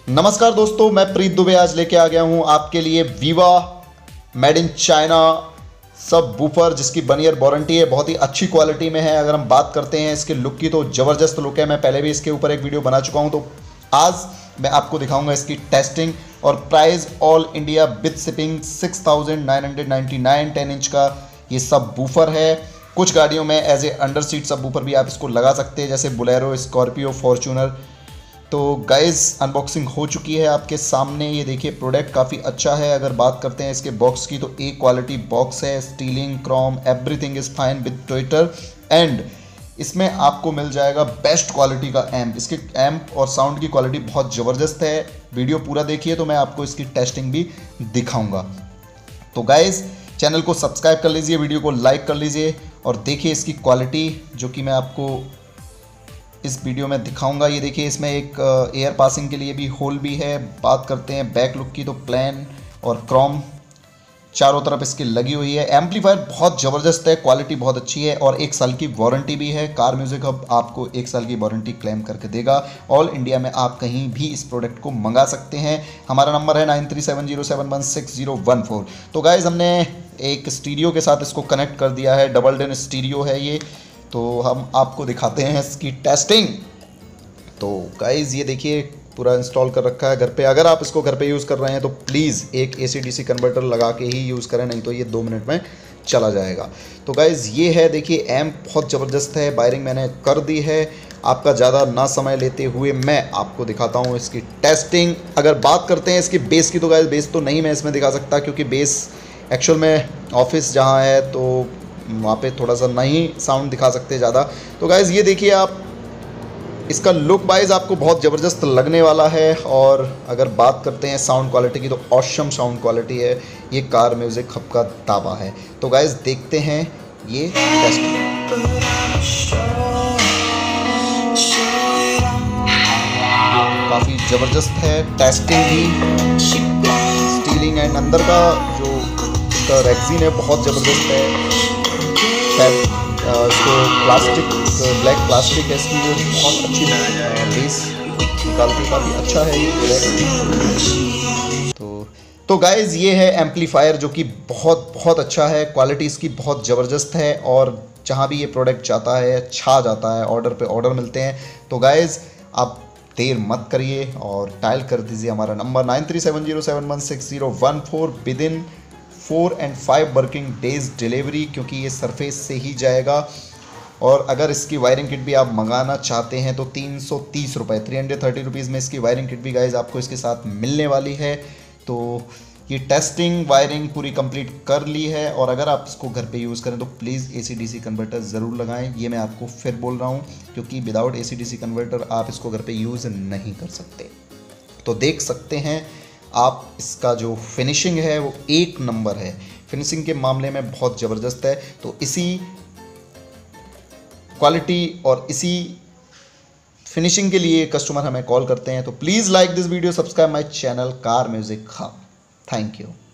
नमस्कार दोस्तों, मैं प्रीत दुबे आज लेके आ गया हूं आपके लिए Viva made in China subwoofer जिसकी 1 ईयर वारंटी है। बहुत ही अच्छी क्वालिटी में है। अगर हम बात करते हैं इसके लुक की तो ज़बरदस्त लुक है। मैं पहले भी इसके ऊपर एक वीडियो बना चुका हूं, तो आज मैं आपको दिखाऊंगा इसकी टेस्टिंग और price. All India with shipping 6999 10 inch का ये सब वूफर है। कुछ गाड़ियों में as a under seat subwoofer भी आप इसको लगा सकते हैं, जैसे बोलेरो, स्कॉर्पियो, फॉर्च्यूनर। तो गाइज़ अनबॉक्सिंग हो चुकी है आपके सामने। ये देखिए प्रोडक्ट काफ़ी अच्छा है। अगर बात करते हैं इसके बॉक्स की तो ए क्वालिटी बॉक्स है। स्टीलिंग, chrome, everything is fine with tweeter. And इसमें आपको मिल जाएगा बेस्ट क्वालिटी का एम्प। इसके एम्प और साउंड की क्वालिटी बहुत ज़बरदस्त है। वीडियो पूरा देखिए तो मैं आपको इसकी टेस्टिंग भी दिखाऊंगा। तो गाइज़ चैनल को सब्सक्राइब कर लीजिए, वीडियो को लाइक कर लीजिए और देखिए इसकी क्वालिटी जो कि मैं आपको इस वीडियो में दिखाऊंगा। ये देखिए इसमें एक एयर पासिंग के लिए भी होल भी है। बात करते हैं बैक लुक की तो प्लेन और क्रोम चारों तरफ इसकी लगी हुई है। एम्पलीफायर बहुत ज़बरदस्त है, क्वालिटी बहुत अच्छी है और 1 साल की वारंटी भी है। कार म्यूज़िक हब आपको 1 साल की वारंटी क्लेम करके देगा। ऑल इंडिया में आप कहीं भी इस प्रोडक्ट को मंगा सकते हैं। हमारा नंबर है 9370716014। तो गाइज़ हमने एक स्टीरियो के साथ इसको कनेक्ट कर दिया है। डबल डेन स्टीरियो है ये। तो हम आपको दिखाते हैं इसकी टेस्टिंग। तो गाइज़ ये देखिए पूरा इंस्टॉल कर रखा है घर पे। अगर आप इसको घर पे यूज़ कर रहे हैं तो प्लीज़ एक AC/DC कन्वर्टर लगा के ही यूज़ करें, नहीं तो ये 2 मिनट में चला जाएगा। तो गाइज़ ये है, देखिए एम्प बहुत ज़बरदस्त है। वायरिंग मैंने कर दी है। आपका ज़्यादा ना समय लेते हुए मैं आपको दिखाता हूँ इसकी टेस्टिंग। अगर बात करते हैं इसकी बेस की तो गाइज़ बेस तो नहीं मैं इसमें दिखा सकता, क्योंकि बेस एक्चुअल में ऑफिस जहाँ है तो वहाँ पे थोड़ा सा नहीं साउंड दिखा सकते ज़्यादा। तो गाइज़ ये देखिए आप, इसका लुक वाइज आपको बहुत ज़बरदस्त लगने वाला है। और अगर बात करते हैं साउंड क्वालिटी की तो ऑसम साउंड क्वालिटी है। ये कार म्यूज़िक हब का दावा है। तो गाइज़ देखते हैं ये टेस्ट। काफ़ी ज़बरदस्त है टेस्टिंग भी। स्टीलिंग एंड अंदर का जो इसका रेक्सिन है बहुत ज़बरदस्त है। इसको प्लास्टिक ब्लैक प्लास्टिक है इसकी, जो बहुत अच्छी बेस निकालती, काफ़ी अच्छा है ये। तो गाइज़ ये है एम्पलीफायर जो कि बहुत अच्छा है। क्वालिटी इसकी बहुत ज़बरदस्त है और जहाँ भी ये प्रोडक्ट जाता है छा जाता है। ऑर्डर पे ऑर्डर मिलते हैं। तो गाइज़ आप देर मत करिए और डायल कर दीजिए हमारा number 9370716014 within 4 and 5 working days delivery, क्योंकि ये सरफेस से ही जाएगा। और अगर इसकी वायरिंग किट भी आप मंगाना चाहते हैं तो 330 रुपये 330 रुपीज़ में इसकी वायरिंग किट भी गाइज़ आपको इसके साथ मिलने वाली है। तो ये टेस्टिंग वायरिंग पूरी कंप्लीट कर ली है। और अगर आप इसको घर पे यूज़ करें तो प्लीज़ AC/DC कन्वर्टर ज़रूर लगाएं। ये मैं आपको फिर बोल रहा हूँ, क्योंकि विदाउट AC/DC कन्वर्टर आप इसको घर पे यूज़ नहीं कर सकते। तो देख सकते हैं आप इसका जो फिनिशिंग है वो 1 नंबर है। फिनिशिंग के मामले में बहुत ज़बरदस्त है। तो इसी क्वालिटी और इसी फिनिशिंग के लिए कस्टमर हमें कॉल करते हैं। तो please like this video, subscribe my channel car music hub. Thank you.